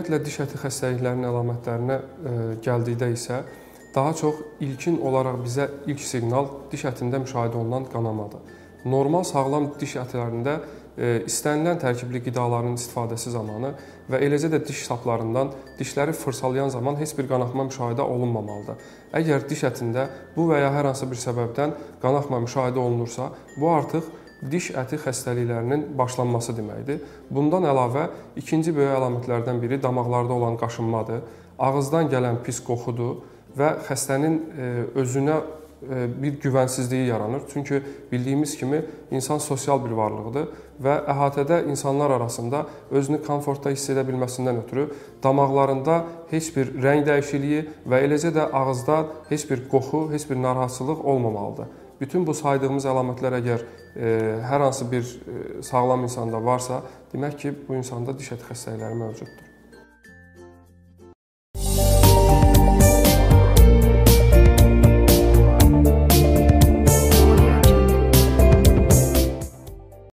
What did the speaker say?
Ümumiyyətlə diş əti xəstəliklərinin əlamətlərinə gəldikdə isə daha çox ilkin olaraq bizə ilk siqnal diş ətində müşahidə olunan qanamadır. Normal sağlam diş ətlərində istənilən tərkibli qidaların istifadəsi zamanı və eləcə də diş saplarından dişləri fırsalayan zaman heç bir qanaxma müşahidə olunmamalıdır. Əgər diş ətində bu və ya hər hansı bir səbəbdən qanaxma müşahidə olunursa, bu artıq diş əti xəstəliklərinin başlanması deməkdir. Bundan əlavə ikinci böyük əlamətlərdən biri damaqlarda olan qaşınmadır, ağızdan gələn pis qoxudur və xəstənin özünə bir güvənsizliyi yaranır. Çünki bildiyimiz kimi insan sosial bir varlıqdır və əhatədə insanlar arasında özünü komfortda hiss edə bilməsindən ötürü damaqlarında heç bir rəng dəyişikliyi və eləcə də ağızda heç bir qoxu, heç bir narahatçılıq olmamalıdır. Bütün bu saydığımız əlamətlər əgər hər hansı bir sağlam insanda varsa, demək ki, bu insanda diş əti xəstəlikləri mövcuddur.